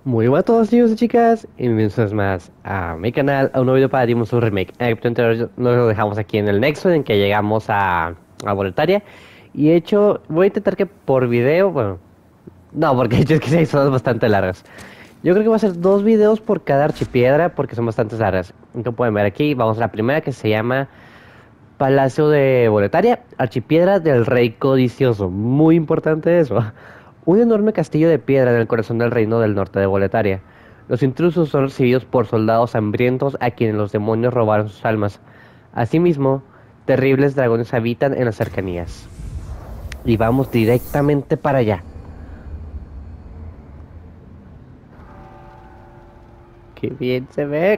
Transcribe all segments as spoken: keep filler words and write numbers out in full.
Muy buenas a todos chicos y chicas, y bienvenidos más a mi canal, a un nuevo video para Demon's Souls Remake. En el episodio anterior nos lo dejamos aquí en el Nexo, en que llegamos a, a Boletaria. Y de hecho, voy a intentar que por video, bueno, no, porque de hecho es que seis son bastante largas. Yo creo que voy a hacer dos videos por cada archipiedra, porque son bastante largas. Como pueden ver aquí, vamos a la primera que se llama Palacio de Boletaria, archipiedra del Rey Codicioso. Muy importante eso. Un enorme castillo de piedra en el corazón del reino del norte de Boletaria. Los intrusos son recibidos por soldados hambrientos a quienes los demonios robaron sus almas. Asimismo, terribles dragones habitan en las cercanías. Y vamos directamente para allá. ¡Qué bien se ve!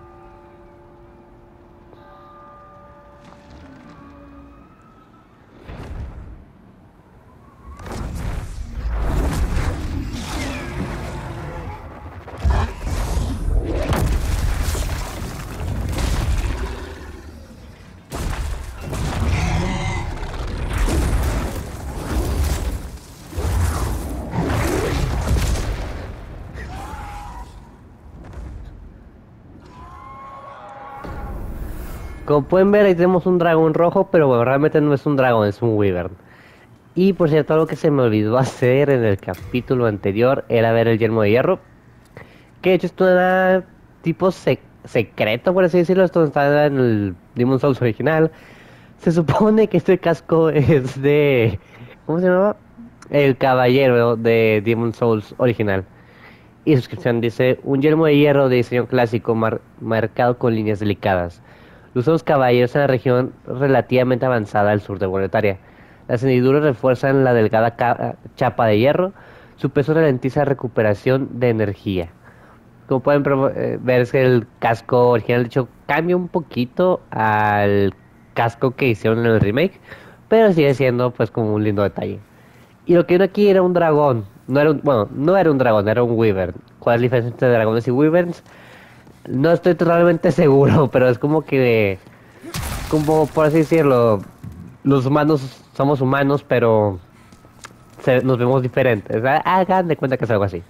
Como pueden ver, ahí tenemos un dragón rojo, pero bueno, realmente no es un dragón, es un wyvern. Y por cierto, algo que se me olvidó hacer en el capítulo anterior era ver el yelmo de hierro. Que de hecho esto era tipo sec- secreto, por así decirlo. Esto estaba en el Demon Souls original. Se supone que este casco es de... ¿Cómo se llamaba? El caballero de Demon Souls original. Y su descripción dice, un yelmo de hierro de diseño clásico mar- marcado con líneas delicadas. Lo usan los caballeros en la región relativamente avanzada al sur de Boletaria. Las hendiduras refuerzan la delgada ca- chapa de hierro. Su peso ralentiza la recuperación de energía. Como pueden provo- eh, ver, es que el casco original, de hecho, cambia un poquito al casco que hicieron en el remake, pero sigue siendo pues como un lindo detalle. Y lo que vino aquí era un dragón. No era un, bueno, no era un dragón, era un wyvern. ¿Cuál es la diferencia entre dragones y wyverns? No estoy totalmente seguro, pero es como que, como por así decirlo, los humanos somos humanos, pero se- nos vemos diferentes. Ha- Hagan de cuenta que es algo así.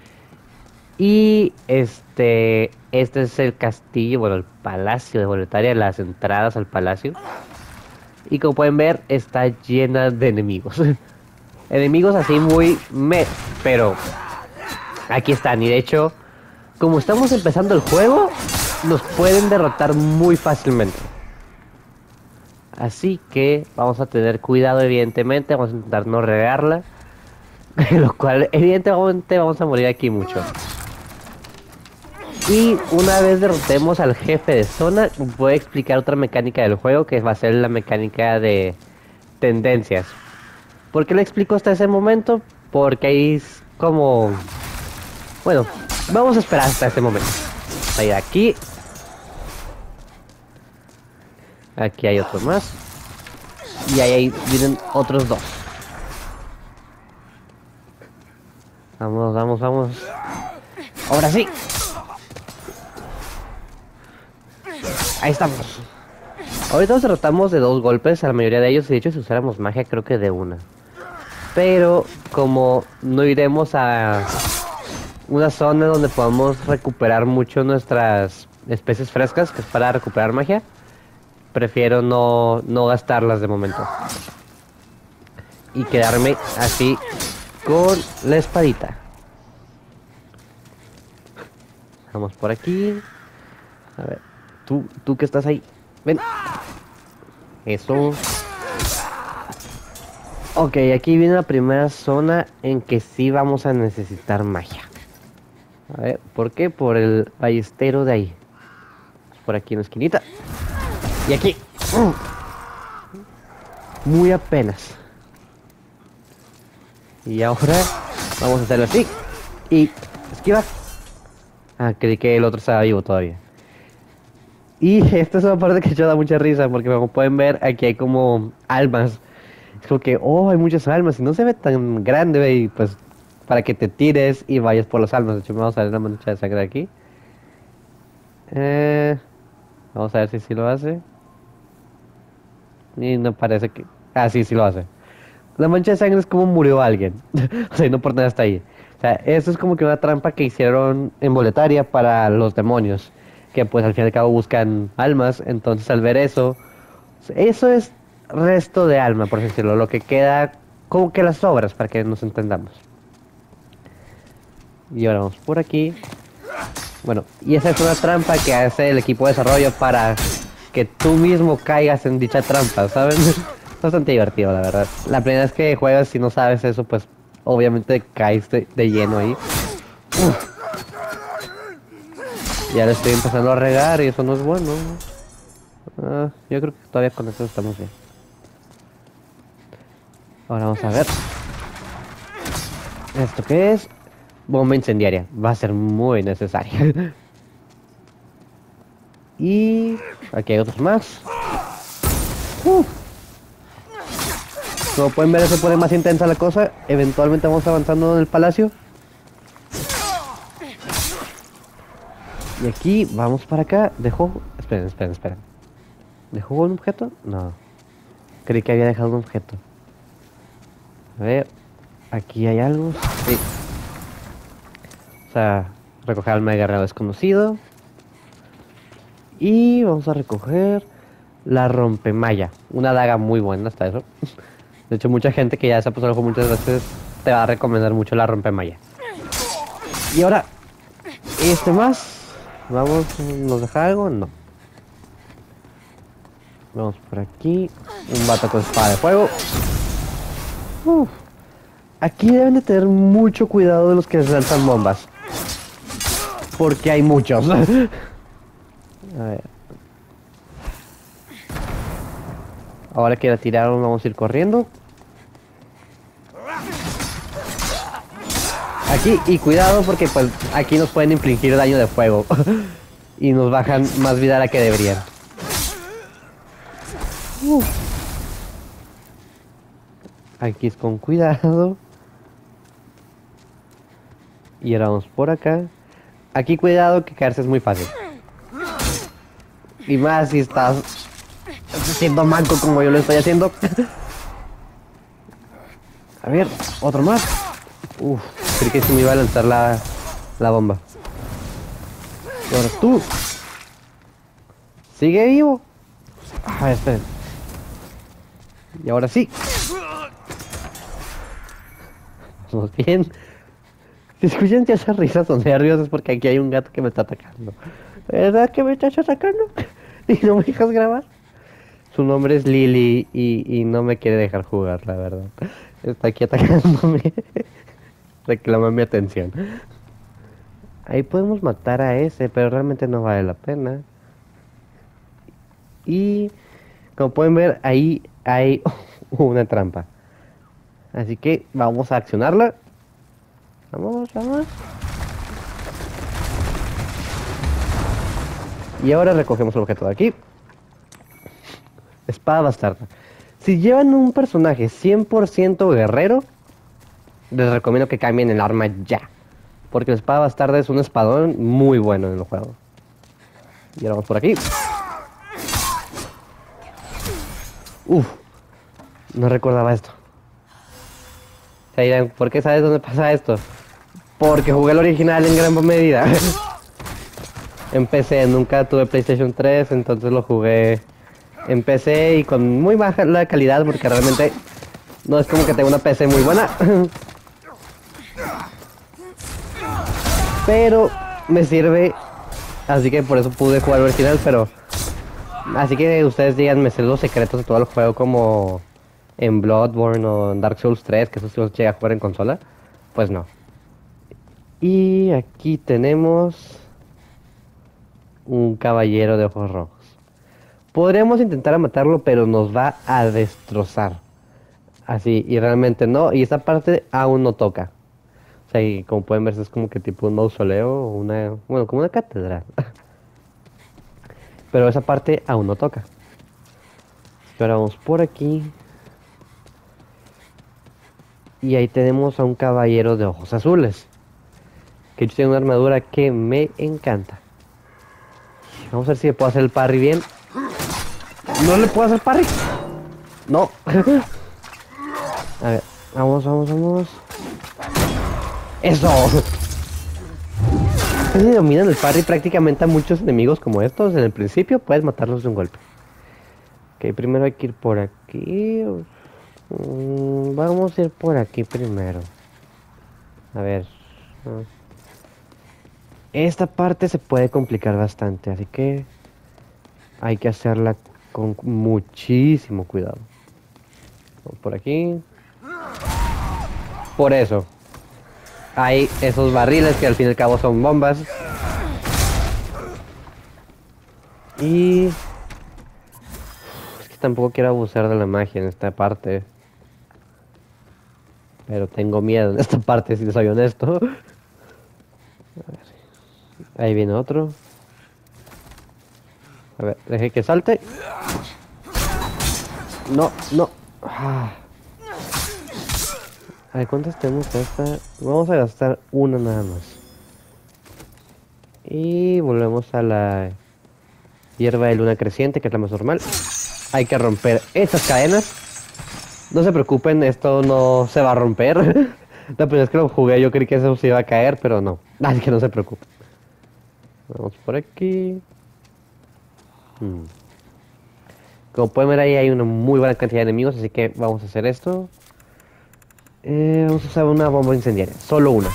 Y este, este es el castillo, bueno, el palacio de Boletaria, las entradas al palacio. Y como pueden ver, está llena de enemigos. Enemigos así muy me, pero aquí están. Y de hecho, como estamos empezando el juego, nos pueden derrotar muy fácilmente. Así que vamos a tener cuidado, evidentemente. Vamos a intentar no regarla. Lo cual, evidentemente, vamos a morir aquí mucho. Y una vez derrotemos al jefe de zona, voy a explicar otra mecánica del juego que va a ser la mecánica de tendencias. ¿Por qué le explico hasta ese momento? Porque ahí es como... Bueno, vamos a esperar hasta ese momento. Ahí aquí. Aquí hay otro más. Y ahí, ahí vienen otros dos. Vamos, vamos, vamos. Ahora sí. Ahí estamos. Ahorita nos derrotamos de dos golpes a la mayoría de ellos. Y de hecho, si usáramos magia, creo que de una. Pero como no iremos a una zona donde podamos recuperar mucho nuestras especies frescas, que es para recuperar magia, prefiero no, no gastarlas de momento. Y quedarme así con la espadita. Vamos por aquí. A ver, tú, tú que estás ahí. Ven. Eso. Ok, aquí viene la primera zona en que sí vamos a necesitar magia. A ver, ¿por qué? Por el ballestero de ahí. Por aquí en la esquinita. Y aquí. Muy apenas. Y ahora vamos a hacerlo así. Y esquiva. Ah, creí que el otro estaba vivo todavía. Y esta es una parte que yo da mucha risa porque como pueden ver aquí hay como almas. Es como que, oh, hay muchas almas y no se ve tan grande, ve, y pues para que te tires y vayas por las almas. De hecho, vamos a ver la mancha de sangre aquí. Eh, vamos a ver si sí lo hace. Y no parece que... Ah, sí, sí lo hace. La mancha de sangre es como murió alguien. O sea, no por nada está ahí. O sea, eso es como que una trampa que hicieron en Boletaria para los demonios, que pues al fin y al cabo buscan almas, entonces al ver eso, eso es resto de alma, por así decirlo, lo que queda como que las obras, para que nos entendamos. Y ahora vamos por aquí. Bueno, y esa es una trampa que hace el equipo de desarrollo para que tú mismo caigas en dicha trampa, ¿saben? Bastante divertido, la verdad. La primera vez que juegas, si no sabes eso, pues obviamente caes de, de lleno ahí. Uf. Ya lo estoy empezando a regar y eso no es bueno. Ah, yo creo que todavía con eso estamos bien. Ahora vamos a ver. ¿Esto qué es? Bomba incendiaria. Va a ser muy necesaria. Y aquí hay otros más. Uh. Como pueden ver, se pone más intensa la cosa. Eventualmente vamos avanzando en el palacio. Y aquí, vamos para acá. Dejó... Esperen, esperen, esperen. ¿Dejó un objeto? No. Creí que había dejado un objeto. A ver. Aquí hay algo. Sí. O sea, recoger al mega guerrero desconocido. Y vamos a recoger la rompemalla. Una daga muy buena hasta eso. De hecho, mucha gente que ya se ha pasado el juego muchas veces te va a recomendar mucho la rompemalla. Y ahora, este más. Vamos, ¿nos deja algo? No. Vamos por aquí. Un vato con espada de fuego. Uf. Aquí deben de tener mucho cuidado de los que les lanzan bombas. Porque hay muchos. A ver. Ahora que la tiraron, vamos a ir corriendo. Aquí, y cuidado porque pues aquí nos pueden infligir daño de fuego. Y nos bajan más vida de la que deberían. Uh. Aquí es con cuidado. Y ahora vamos por acá. Aquí cuidado que caerse es muy fácil. Y más si estás siendo manco como yo lo estoy haciendo. A ver, otro más. Uf, creí que se me iba a lanzar la, la bomba. Y ahora tú. Sigue vivo. Ah, esperen. Y ahora sí. Vamos bien. Si escuchan ya esas risas o nervios es porque aquí hay un gato que me está atacando. ¿Verdad que me estás atacando? ¿Y no me dejas grabar? Su nombre es Lily y, y no me quiere dejar jugar, la verdad. Está aquí atacándome. Reclama mi atención. Ahí podemos matar a ese, pero realmente no vale la pena. Y como pueden ver, ahí hay una trampa. Así que vamos a accionarla. Vamos, vamos. Y ahora recogemos el objeto de aquí. Espada bastarda. Si llevan un personaje cien por ciento guerrero, les recomiendo que cambien el arma ya. Porque la espada bastarda es un espadón muy bueno en el juego. Y ahora vamos por aquí. Uf. No recordaba esto. Se dirán, ¿por qué sabes dónde pasa esto? Porque jugué el original en gran medida. En P C, nunca tuve PlayStation tres, entonces lo jugué en P C y con muy baja la calidad porque realmente no es como que tenga una P C muy buena. Pero me sirve, así que por eso pude jugar el original, pero... Así que ustedes digan, me sé los secretos de todo el juego como en Bloodborne o en Dark Souls tres, que eso sí los llega a jugar en consola. Pues no. Y aquí tenemos un caballero de ojos rojos. Podríamos intentar matarlo, pero nos va a destrozar. Así, y realmente no. Y esta parte aún no toca. O sea, y como pueden ver, es como que tipo un mausoleo o una... Bueno, como una catedral. Pero esa parte aún no toca. Y ahora vamos por aquí. Y ahí tenemos a un caballero de ojos azules. Que tiene una armadura que me encanta. Vamos a ver si le puedo hacer el parry bien. ¿No le puedo hacer parry? No. A ver, vamos, vamos, vamos. ¡Eso! Si dominan el parry prácticamente a muchos enemigos como estos, en el principio puedes matarlos de un golpe. Ok, primero hay que ir por aquí. Mm, vamos a ir por aquí primero. A ver. Esta parte se puede complicar bastante, así que hay que hacerla con muchísimo cuidado. Vamos por aquí. Por eso. Hay esos barriles que al fin y al cabo son bombas. Y... es que tampoco quiero abusar de la magia en esta parte. Pero tengo miedo en esta parte, si soy honesto. A ver. Ahí viene otro. A ver, deje que salte. No, no. Ah. A ver, ¿cuántas tenemos esta? Vamos a gastar una nada más. Y volvemos a la hierba de luna creciente, que es la más normal. Hay que romper estas cadenas. No se preocupen, esto no se va a romper. La primera vez que lo jugué yo creí que eso se iba a caer, pero no. Así que no se preocupen. Vamos por aquí. Hmm. Como pueden ver ahí hay una muy buena cantidad de enemigos, así que vamos a hacer esto. Eh, vamos a usar una bomba incendiaria, solo una.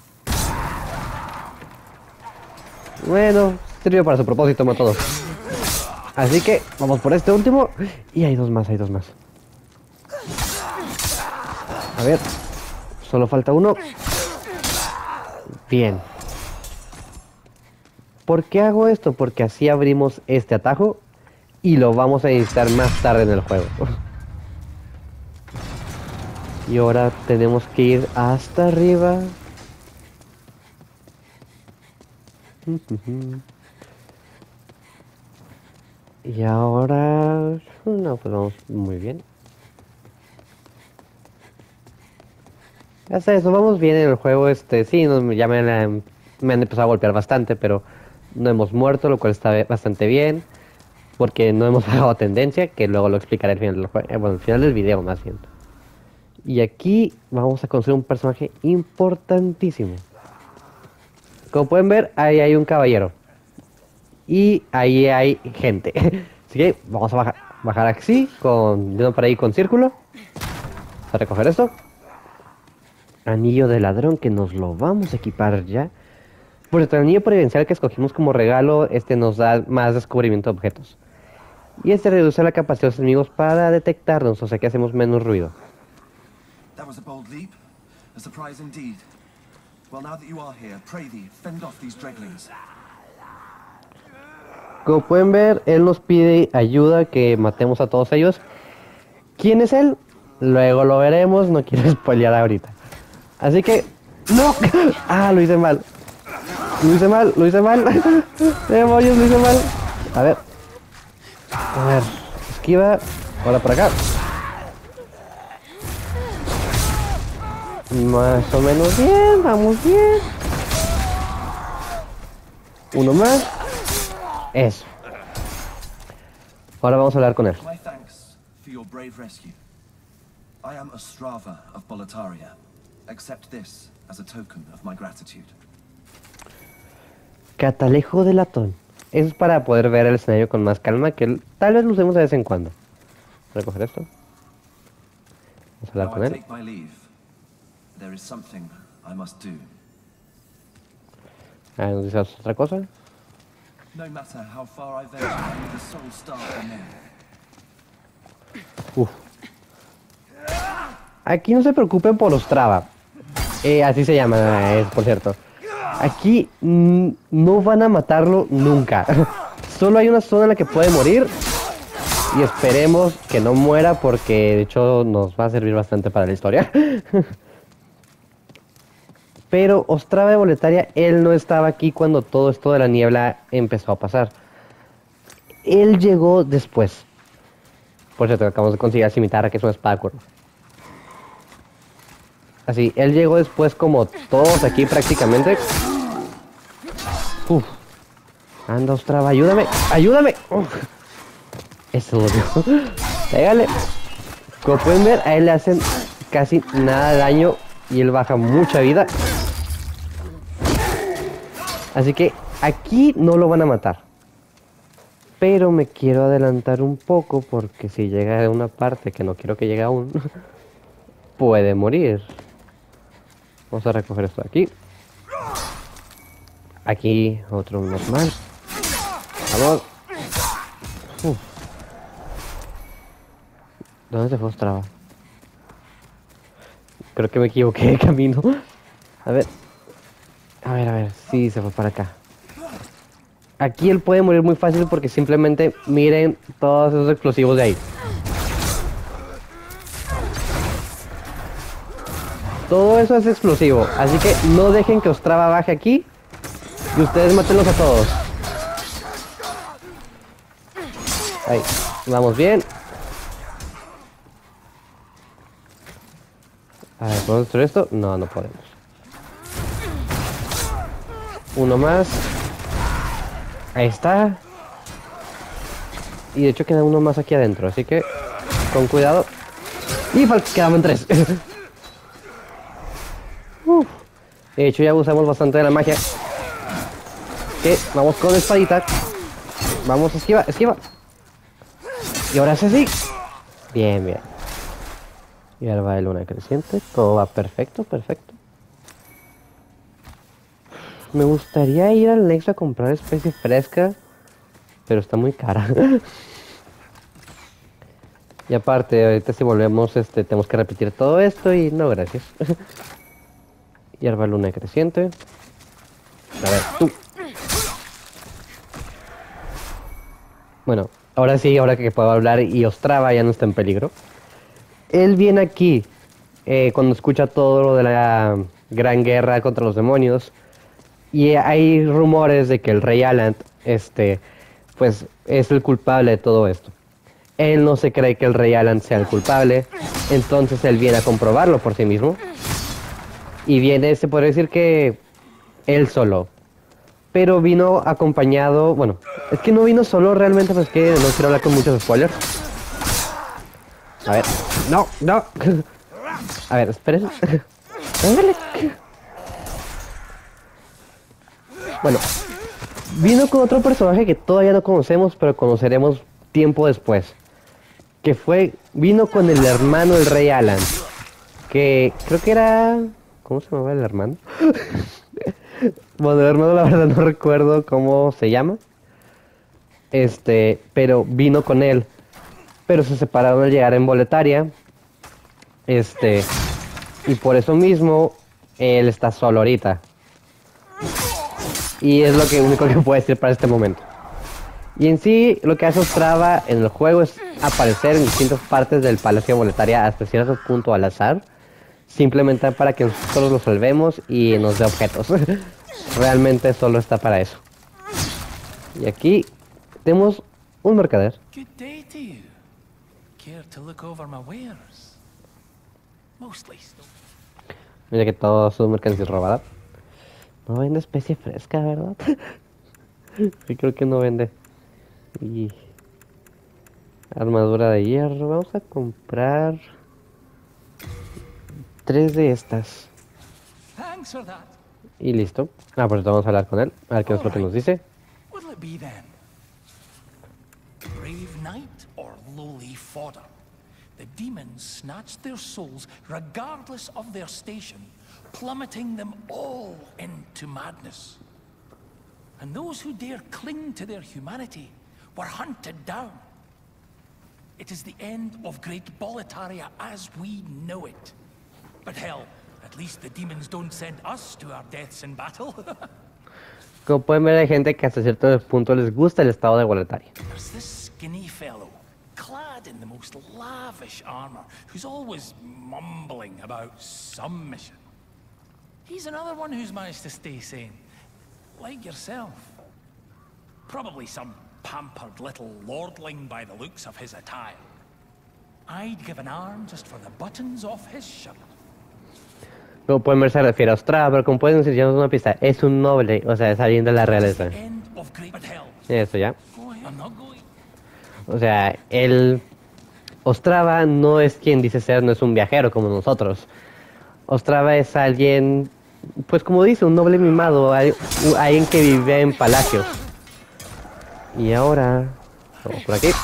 Bueno, sirvió para su propósito, mató dos. Así que vamos por este último. Y hay dos más, hay dos más. A ver, solo falta uno. Bien. ¿Por qué hago esto? Porque así abrimos este atajo y lo vamos a necesitar más tarde en el juego. Y ahora tenemos que ir hasta arriba. Y ahora... no, pues vamos muy bien. Hasta eso, vamos bien en el juego. Este, sí, no, ya me, han- me han empezado a golpear bastante, pero no hemos muerto, lo cual está bastante bien. Porque no hemos bajado tendencia, que luego lo explicaré al final del juego. Eh, bueno, al final del video más bien. Y aquí vamos a conseguir un personaje importantísimo. Como pueden ver, ahí hay un caballero. Y ahí hay gente. Así que vamos a bajar, bajar así, con, yendo por ahí con círculo. Vamos a recoger esto. Anillo de ladrón, que nos lo vamos a equipar ya. Por el anillo providencial que escogimos como regalo, este nos da más descubrimiento de objetos. Y este reduce la capacidad de los enemigos para detectarnos, o sea que hacemos menos ruido. That was a bold leap, a surprise indeed. Well, now that you are here, pray thee, fend off these dreglings. Como pueden ver, él nos pide ayuda, que matemos a todos ellos. ¿Quién es él? Luego lo veremos, no quiero spoilear ahorita. Así que... ¡no! ¡Ah, lo hice mal! Lo hice mal, lo hice mal. Demonios, lo hice mal. A ver. A ver. Esquiva. Ahora por acá. Más o menos bien, vamos bien. Uno más. Eso. Ahora vamos a hablar con él. My thanks for your brave rescue. I am Ostrava of Boletaria. Accept this as a token of my gratitude. Catalejo de latón. Eso es para poder ver el escenario con más calma, que tal vez lo usemos de vez en cuando. Voy a recoger esto. Vamos a hablar Now con I él. take my leave. There is something I must do. A ver, ¿nos dices otra cosa? No matter how far I venture, only the soul star remains. Uf. Aquí no se preocupen por Ostrava. Eh, así se llama, es, por cierto. Aquí mm, no van a matarlo nunca. Solo hay una zona en la que puede morir. Y esperemos que no muera, porque de hecho nos va a servir bastante para la historia. Pero Ostrava de Boletaria, él no estaba aquí cuando todo esto de la niebla empezó a pasar. Él llegó después. Por cierto, acabamos de conseguir a Cimitarra, que es una espada curva. Así, él llegó después como todos aquí prácticamente. Uf. Anda, Ostrava, ayúdame, ayúdame. Uf. Eso lo dijo. Pégale. Como pueden ver, a él le hacen casi nada de daño y él baja mucha vida. Así que aquí no lo van a matar. Pero me quiero adelantar un poco porque si llega a una parte que no quiero que llegue aún, puede morir. Vamos a recoger esto de aquí. Aquí otro normal. Vamos. Uf. ¿Dónde se fue Ostrava? Creo que me equivoqué de camino. A ver. A ver, a ver. Sí, se fue para acá. Aquí él puede morir muy fácil porque simplemente miren todos esos explosivos de ahí. Todo eso es explosivo, así que no dejen que Ostrava baje aquí y ustedes mátenlos a todos. Ahí, vamos bien. A ver, ¿podemos destruir esto? No, no podemos. Uno más. Ahí está. Y de hecho queda uno más aquí adentro, así que con cuidado. Y quedaban tres. Uf. De hecho ya usamos bastante de la magia. Que vamos con espadita. Vamos, esquiva, esquiva. Y ahora sí, sí. Bien, bien. Y ahora va de luna creciente. Todo va perfecto, perfecto. Me gustaría ir al Nexo a comprar especie fresca, pero está muy cara. Y aparte, ahorita si volvemos, este, tenemos que repetir todo esto y no, gracias. Hierba luna creciente. A ver, tú. Bueno, ahora sí, ahora que puedo hablar y Ostrava ya no está en peligro. Él viene aquí eh, cuando escucha todo lo de la gran guerra contra los demonios. Y hay rumores de que el rey Alan, este, pues, es el culpable de todo esto. Él no se cree que el rey Alan sea el culpable, entonces él viene a comprobarlo por sí mismo. Y viene, se puede decir que él solo. Pero vino acompañado, bueno, es que no vino solo realmente, pues que no quiero hablar con muchos spoilers. A ver, no, no. A ver, esperen. Bueno, vino con otro personaje que todavía no conocemos, pero conoceremos tiempo después. Que fue, vino con el hermano del rey Alan. Que creo que era... ¿Cómo se llamaba el hermano? Bueno, el hermano la verdad no recuerdo cómo se llama. Este, pero vino con él. Pero se separaron al llegar en Boletaria. Este, y por eso mismo, él está solo ahorita. Y es lo que único que puedo decir para este momento. Y en sí, lo que hace Ostrava en el juego es aparecer en distintas partes del Palacio de Boletaria hasta cierto punto al azar. Simplemente para que nosotros lo salvemos y nos dé objetos. Realmente solo está para eso. Y aquí tenemos un mercader. Good day to you. Care to look over my wares? Mostly stolen. Mira que todo su mercancía es robada. No vende especie fresca, ¿verdad? Sí, creo que no vende. Y armadura de hierro. Vamos a comprar tres de estas. Thanks for that. Y listo. Ah, pues vamos a hablar con él. A ver qué es lo que nos dice. What'll it be then? Brave knight or lowly fodder? The demons snatched their souls regardless of their station, plummeting them all into madness. And those who dare cling to their humanity were hunted down. It is the end of Great Boletaria as we know it. But hell, at least the demons don't send us to our deaths in battle. Como pueden ver, hay gente que hasta cierto punto les gusta el estado de Boletaria. There's this skinny fellow, clad in the most lavish armor, who's always mumbling about some mission. He's another one who's managed to stay sane, like yourself. Probably some pampered little lordling by the looks of his attire. I'd give an arm just for the buttons off his shirt. Como pueden ver, se refiere a Ostrava, pero como pueden decir, ya no es una pista, es un noble, o sea, es alguien de la realeza. End of great hell. Eso ya. I'm not going. O sea, él... Ostrava no es quien dice ser, no es un viajero como nosotros. Ostrava es alguien pues como dice, un noble mimado, hay- u- alguien que vive en palacios. Y ahora, vamos por aquí.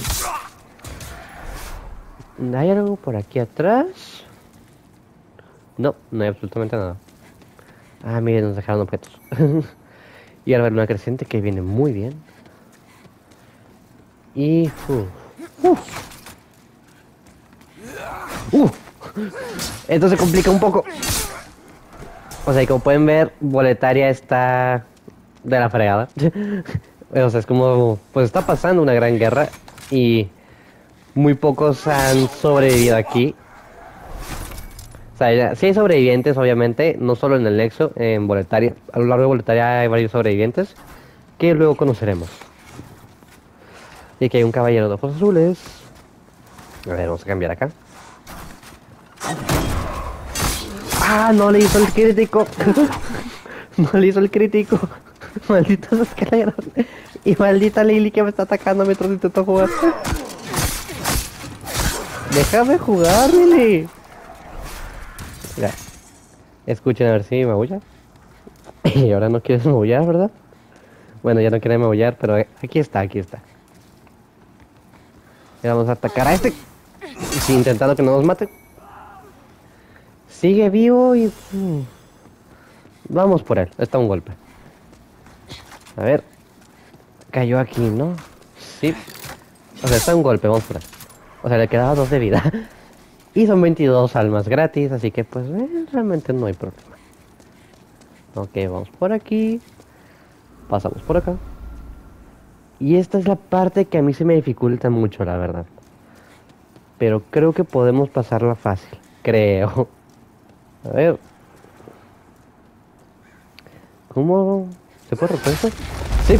¿Hay algo por aquí atrás? No, no hay absolutamente nada. Ah, miren, nos dejaron objetos. Y ahora una creciente que viene muy bien. Y... Uh, uh, uh. Esto se complica un poco. O sea, y como pueden ver, Boletaria está de la fregada. O sea, es como... Pues está pasando una gran guerra y muy pocos han sobrevivido aquí. O sea, ya- sí hay sobrevivientes, obviamente, no solo en el Nexo, en Boletaria. A lo largo de Boletaria hay varios sobrevivientes que luego conoceremos. Y aquí hay un caballero de ojos azules. A ver, vamos a cambiar acá. ¡Ah! No le hizo el crítico. No le hizo el crítico. Malditas escaleras. Y maldita Lily que me está atacando mientras intento jugar. Déjame jugar, Lily. Mira. Escuchen a ver si me maulla. Y ahora no quieres maullar, ¿verdad? Bueno, ya no quiere maullar, pero aquí está, aquí está. Y vamos a atacar a este. Sí, intentando que no nos mate. Sigue vivo y... mm, vamos por él. Está un golpe. A ver. Cayó aquí, ¿no? Sí. O sea, está un golpe, vamos por él. O sea, le quedaba dos de vida. Y son veintidós almas gratis, así que pues eh, realmente no hay problema. Ok, vamos por aquí. Pasamos por acá. Y esta es la parte que a mí se me dificulta mucho, la verdad. Pero creo que podemos pasarla fácil. Creo. A ver. ¿Cómo? ¿Se puede romper esto? Sí.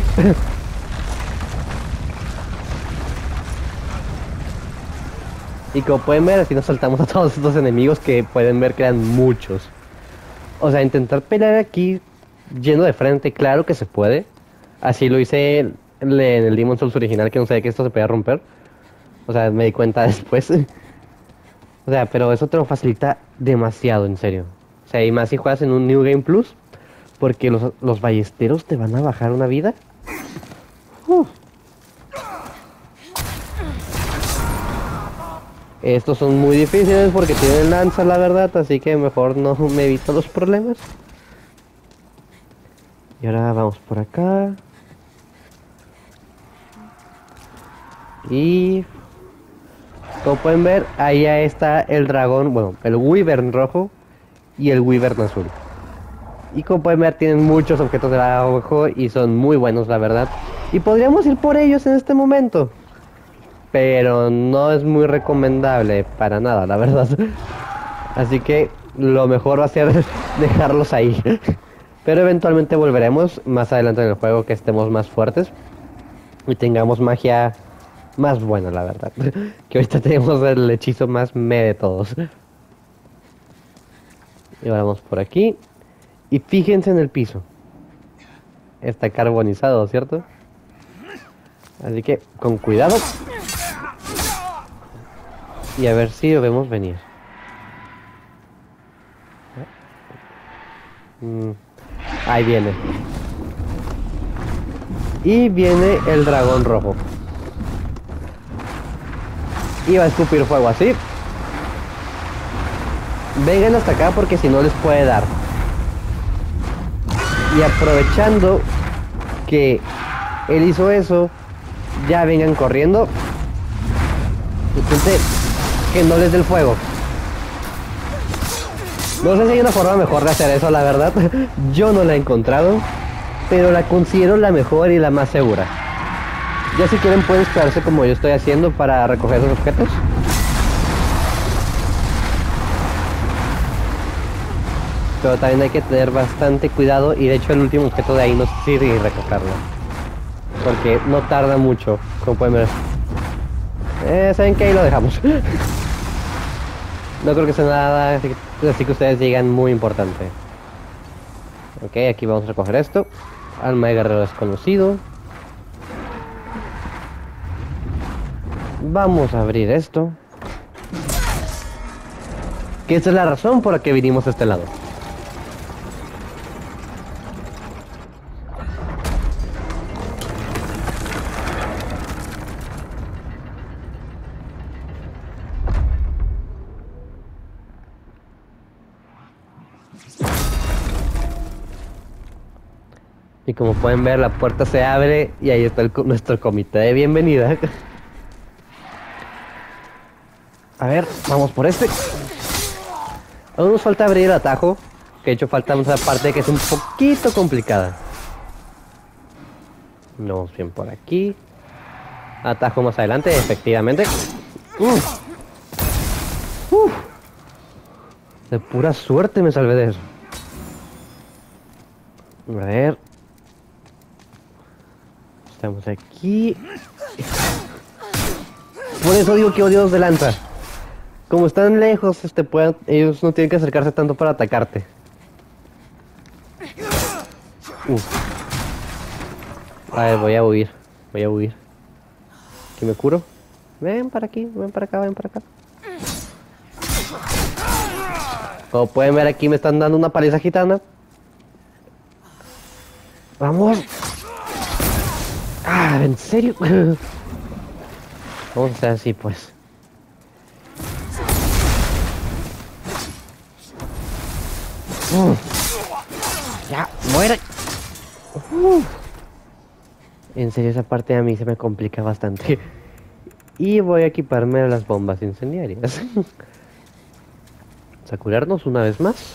Y como pueden ver, así nos saltamos a todos estos enemigos que pueden ver que eran muchos. O sea, intentar pelear aquí yendo de frente, claro que se puede. Así lo hice en el Demon's Souls original, que no sabía que esto se podía romper. O sea, me di cuenta después. O sea, pero eso te lo facilita demasiado, en serio. O sea, y más si juegas en un New Game Plus, porque los, los ballesteros te van a bajar una vida. Uf. Estos son muy difíciles porque tienen lanza, la verdad, así que mejor no me evito los problemas. Y ahora vamos por acá. Y... como pueden ver, ahí ya está el dragón, bueno, el Wyvern rojo y el Wyvern azul. Y como pueden ver, tienen muchos objetos de abajo y son muy buenos, la verdad. Y podríamos ir por ellos en este momento. Pero no es muy recomendable para nada, la verdad. Así que lo mejor va a ser dejarlos ahí. Pero eventualmente volveremos más adelante en el juego, que estemos más fuertes y tengamos magia más buena, la verdad. Que ahorita tenemos el hechizo más me de todos. Y ahora vamos por aquí. Y fíjense en el piso. Está carbonizado, ¿cierto? Así que con cuidado. Y a ver si lo vemos venir. Mm, ahí viene. Y viene el dragón rojo. Y va a escupir fuego así. Vengan hasta acá porque si no les puede dar. Y aprovechando que él hizo eso, ya vengan corriendo. Intente que no les dé el fuego. No sé si hay una forma mejor de hacer eso, la verdad. Yo no la he encontrado, pero la considero la mejor y la más segura. Ya si quieren pueden esperarse como yo estoy haciendo para recoger esos objetos. Pero también hay que tener bastante cuidado y de hecho el último objeto de ahí no sirve y recogerlo. Porque no tarda mucho, como pueden ver. Eh, ¿saben qué? Ahí lo dejamos. No creo que sea nada, así que, así que ustedes digan muy importante. Ok, aquí vamos a recoger esto. Alma de guerrero desconocido. Vamos a abrir esto. Que esa es la razón por la que vinimos a este lado. Y como pueden ver, la puerta se abre y ahí está el, nuestro comité de bienvenida. A ver, vamos por este. Aún nos falta abrir el atajo, que de hecho falta esa parte que es un poquito complicada. Vamos bien por aquí. Atajo más adelante, efectivamente. Uh. Uh. De pura suerte me salvé de eso. A ver. Estamos aquí. Por eso digo que odio los de lanza. Como están lejos, este, pueden, ellos no tienen que acercarse tanto para atacarte. Uf. A ver, voy a huir. Voy a huir. ¿Aquí me curo? Ven para aquí, ven para acá, ven para acá. Como pueden ver, aquí me están dando una paliza gitana. ¡Vamos! ¡Ah! ¿En serio? Vamos a hacer así, pues. Uh. ¡Ya! ¡Muere! Uh. En serio, esa parte a mí se me complica bastante. Y voy a equiparme las bombas incendiarias. Vamos a curarnos una vez más.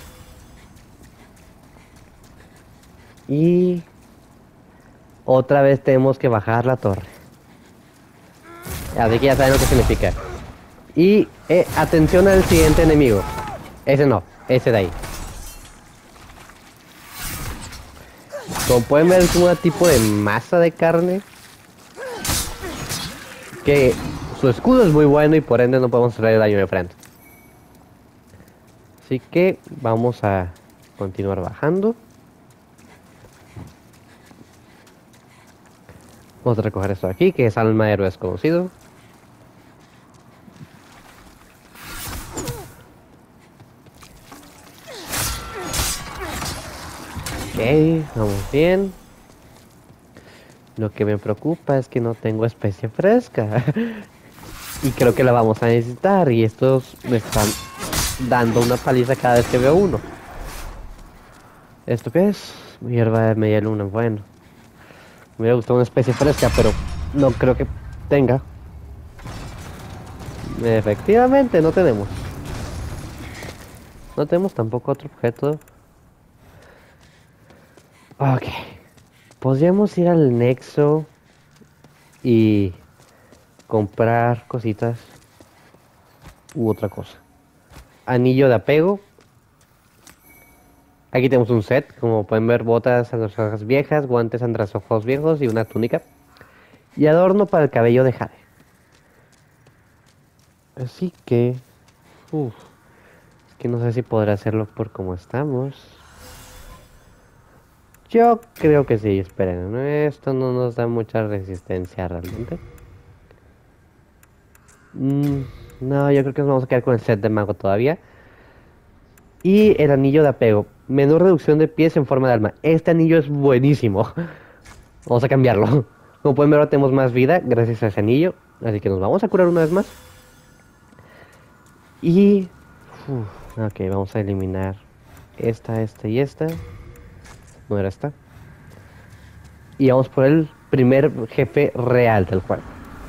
Y... otra vez tenemos que bajar la torre. Así que ya saben lo que significa. Y eh, atención al siguiente enemigo. Ese no, ese de ahí. Como pueden ver, es un tipo de masa de carne. Que su escudo es muy bueno y por ende no podemos hacerle daño de frente. Así que vamos a continuar bajando. Vamos a recoger esto de aquí, que es alma de héroe desconocido. Ok, vamos bien. Lo que me preocupa es que no tengo especie fresca. Y creo que la vamos a necesitar. Y estos me están dando una paliza cada vez que veo uno. ¿Esto qué es? Hierba de media luna, bueno. Me hubiera gustado una especie fresca, pero no creo que tenga. Efectivamente, no tenemos. No tenemos tampoco otro objeto. Ok. Podríamos ir al nexo y comprar cositas u otra cosa. Anillo de apego. Aquí tenemos un set, como pueden ver, botas andrasojos viejas, guantes andrasojos viejos y una túnica. Y adorno para el cabello de jade. Así que... Uf, es que no sé si podré hacerlo por cómo estamos. Yo creo que sí, esperen, esto no nos da mucha resistencia realmente. Mm, no, yo creo que nos vamos a quedar con el set de mago todavía. Y el anillo de apego, menor reducción de pies en forma de alma. Este anillo es buenísimo. Vamos a cambiarlo. Como pueden ver, ahora tenemos más vida gracias a ese anillo. Así que nos vamos a curar una vez más. Y... Uf, ok, vamos a eliminar esta, esta y esta. No era esta. Y vamos por el primer jefe real del juego.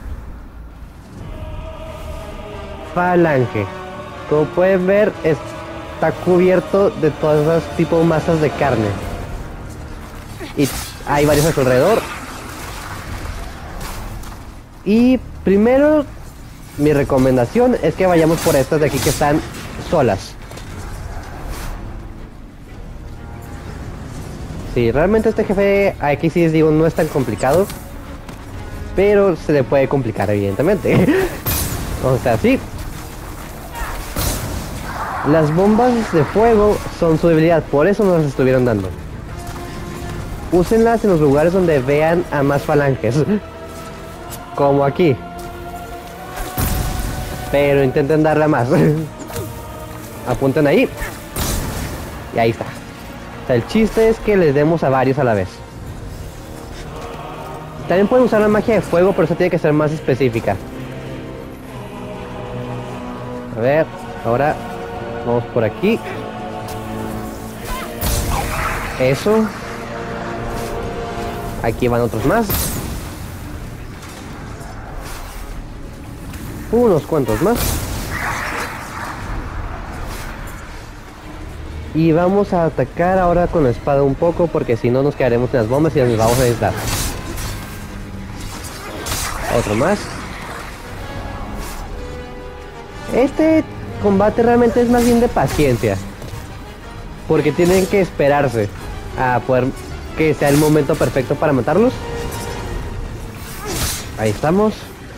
Falange. Como pueden ver, está cubierto de todas esas tipo de masas de carne. Y hay varios a su alrededor. Y primero, mi recomendación es que vayamos por estas de aquí que están solas. Sí, realmente este jefe, aquí sí les digo, no es tan complicado. Pero se le puede complicar, evidentemente. O sea, sí. Las bombas de fuego son su debilidad, por eso nos las estuvieron dando. Úsenlas en los lugares donde vean a más falanges. Como aquí. Pero intenten darle más. Apunten ahí. Y ahí está. O sea, el chiste es que les demos a varios a la vez. También pueden usar la magia de fuego, pero eso tiene que ser más específica. A ver, ahora vamos por aquí. Eso. Aquí van otros más. Unos cuantos más. Y vamos a atacar ahora con la espada un poco, porque si no nos quedaremos en las bombas y nos vamos a necesitar. Otro más. Este combate realmente es más bien de paciencia, porque tienen que esperarse a poder que sea el momento perfecto para matarlos. Ahí estamos.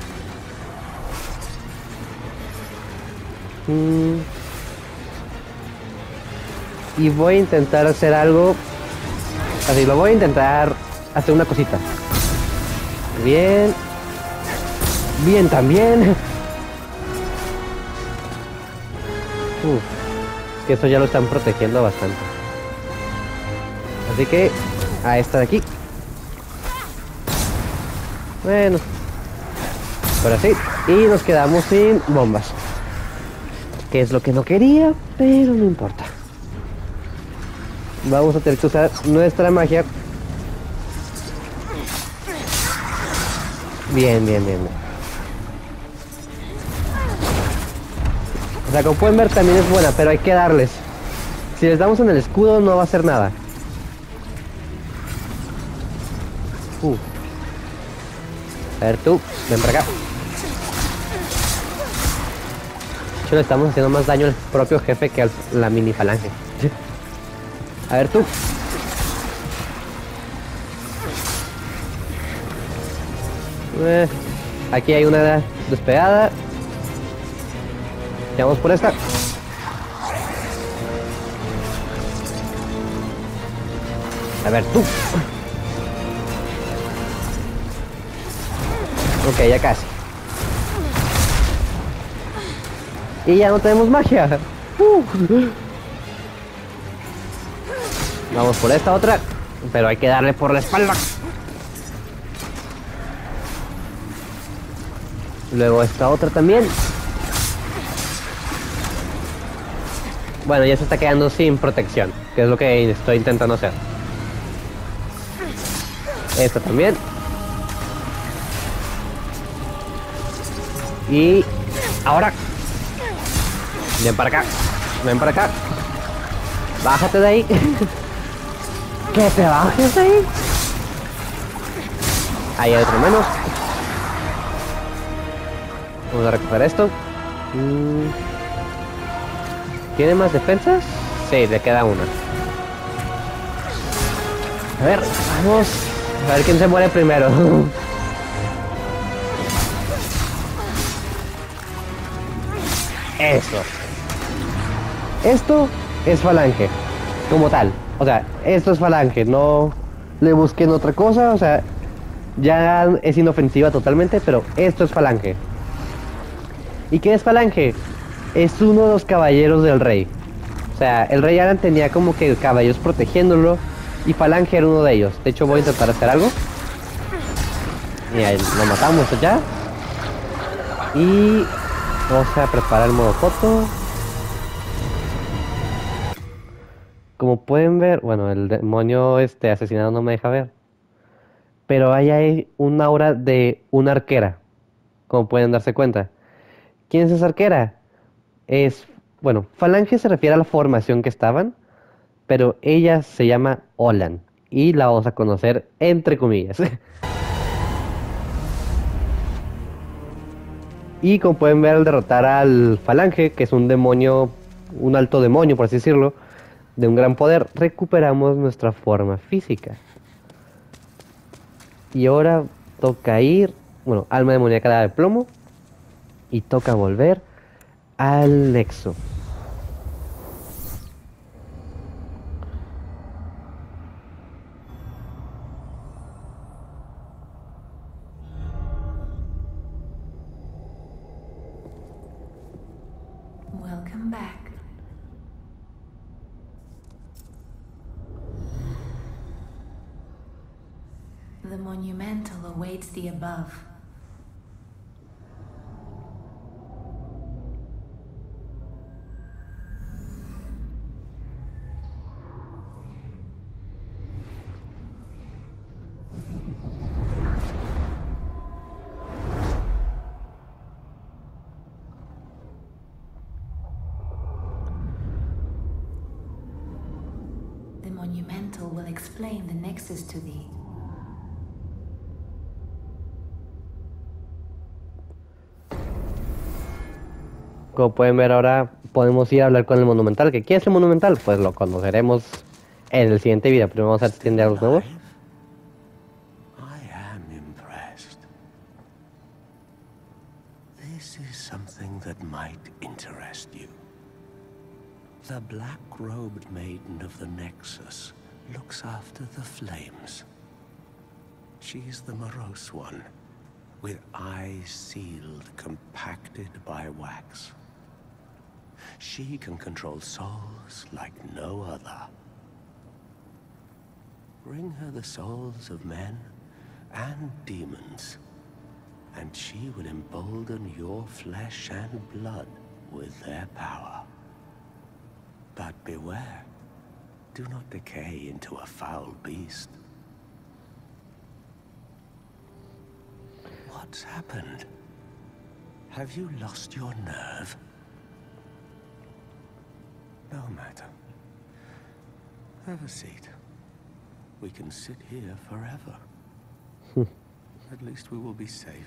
Mm. Y voy a intentar hacer algo. Así, lo voy a intentar hacer una cosita. Bien. Bien también. Uf, que eso ya lo están protegiendo bastante. Así que a esta de aquí. Bueno, ahora sí. Y nos quedamos sin bombas, que es lo que no quería, pero no importa. Vamos a tener que usar nuestra magia. Bien, bien, bien, bien. O sea, como pueden ver también es buena, pero hay que darles. Si les damos en el escudo no va a hacer nada. Uh. A ver tú, ven para acá. De hecho le estamos haciendo más daño al propio jefe que a la mini falange. A ver tú. Eh, aquí hay una despegada. Vamos por esta. A ver tú. Ok, ya casi. Y ya no tenemos magia. Uh. Vamos por esta otra, pero hay que darle por la espalda. Luego esta otra también. Bueno, ya se está quedando sin protección, que es lo que estoy intentando hacer. Esta también. Y ahora. Ven para acá. Ven para acá. Bájate de ahí. Que te bajes de ahí. Ahí hay otro menos. Vamos a recoger esto. Mm. ¿Tiene más defensas? Sí, le queda una. A ver, vamos. A ver quién se muere primero. Eso. Esto es falange, como tal. O sea, esto es falange, no le busquen otra cosa. O sea, ya es inofensiva totalmente, pero esto es falange. ¿Y qué es falange? Es uno de los caballeros del rey. O sea, el rey Alan tenía como que caballos protegiéndolo, y falange era uno de ellos. De hecho voy a intentar hacer algo. Mira, lo matamos ya. Y vamos a preparar el modo foto. Como pueden ver, bueno, el demonio este asesinado no me deja ver, pero ahí hay un aura de una arquera, como pueden darse cuenta. ¿Quién es esa arquera? Es, bueno, falange se refiere a la formación que estaban, pero ella se llama Olan, y la vamos a conocer entre comillas. Y como pueden ver, al derrotar al falange, que es un demonio, un alto demonio por así decirlo, de un gran poder, recuperamos nuestra forma física. Y ahora toca ir, bueno, alma demoníaca de plomo, y toca volver al nexo. Welcome back. The monumental awaits the above. The monumental will explain the nexus to thee. Como pueden ver ahora, podemos ir a hablar con el monumental. ¿Que ¿Quién es el monumental? Pues lo conoceremos en el siguiente video. Primero vamos a atender a los nuevos. I am impressed. This is something that might interest you. The black-robed maiden of the Nexus looks after the flames. She's the morose one, with eyes sealed, compacted by wax. She can control souls like no other. Bring her the souls of men and demons, and she will embolden your flesh and blood with their power. But beware, do not decay into a foul beast. What's happened? Have you lost your nerve? No matter. Have a seat. We can sit here forever. At least we will be safe.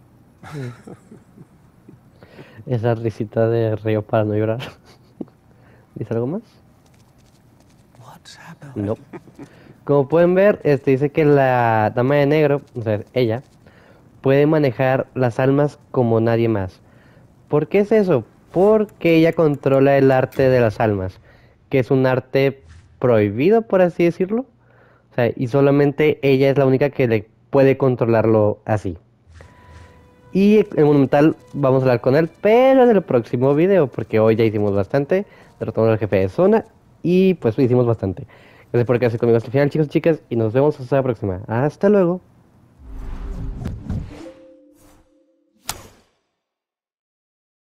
Esa risita de río para no llorar. ¿Dice algo más? What's happened? No. Como pueden ver, este dice que la dama de negro, o sea, ella, puede manejar las almas como nadie más. ¿Por qué es eso? Porque ella controla el arte de las almas, que es un arte prohibido, por así decirlo. O sea, y solamente ella es la única que le puede controlarlo así. Y en Monumental vamos a hablar con él, pero en el próximo video, porque hoy ya hicimos bastante. Derrotamos al jefe de zona y pues hicimos bastante. Gracias por quedarse conmigo hasta el final, chicos y chicas, y nos vemos hasta la próxima. Hasta luego.